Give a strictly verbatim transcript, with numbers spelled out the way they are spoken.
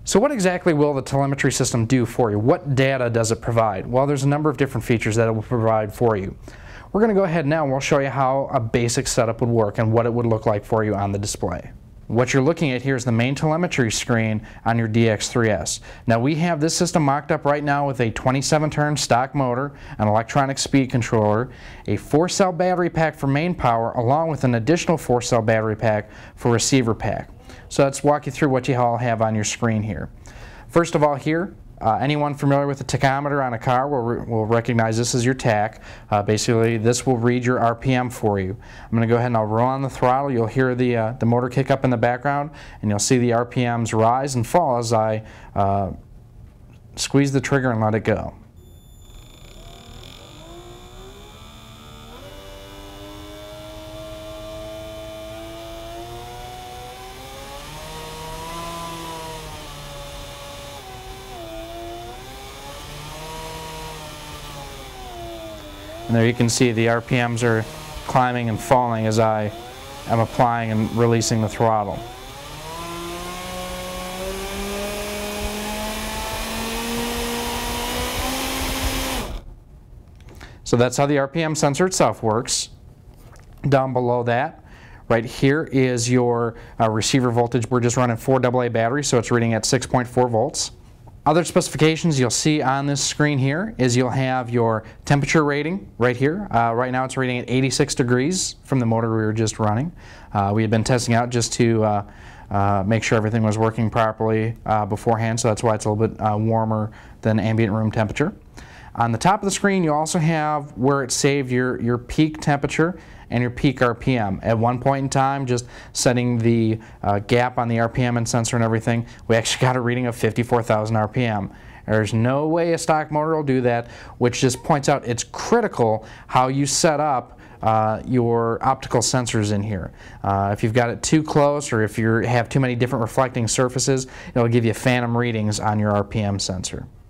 So what exactly will the telemetry system do for you? What data does it provide? Well, there's a number of different features that it will provide for you. We're going to go ahead now and we'll show you how a basic setup would work and what it would look like for you on the display. What you're looking at here is the main telemetry screen on your D X three S. Now we have this system mocked up right now with a twenty-seven turn stock motor, an electronic speed controller, a four cell battery pack for main power, along with an additional four cell battery pack for receiver pack. So let's walk you through what you all have on your screen here. First of all here, Uh, anyone familiar with the tachometer on a car will, re will recognize this as your tach. Uh, basically, this will read your R P M for you. I'm going to go ahead and I'll roll on the throttle. You'll hear the, uh, the motor kick up in the background, and you'll see the R P Ms rise and fall as I uh, squeeze the trigger and let it go. And there you can see the R P Ms are climbing and falling as I am applying and releasing the throttle. So that's how the R P M sensor itself works. Down below that, right here is your uh, receiver voltage. We're just running four double A batteries, so it's reading at six point four volts. Other specifications you'll see on this screen here is you'll have your temperature rating right here. Uh, right now it's reading at eighty-six degrees from the motor we were just running. Uh, we had been testing out just to uh, uh, make sure everything was working properly uh, beforehand, so that's why it's a little bit uh, warmer than ambient room temperature. On the top of the screen you also have where it saved your, your peak temperature and your peak R P M. At one point in time, just setting the uh, gap on the R P M and sensor and everything, we actually got a reading of fifty-four thousand R P M. There's no way a stock motor will do that, which just points out it's critical how you set up uh, your optical sensors in here. Uh, if you've got it too close or if you have too many different reflecting surfaces, it'll give you phantom readings on your R P M sensor.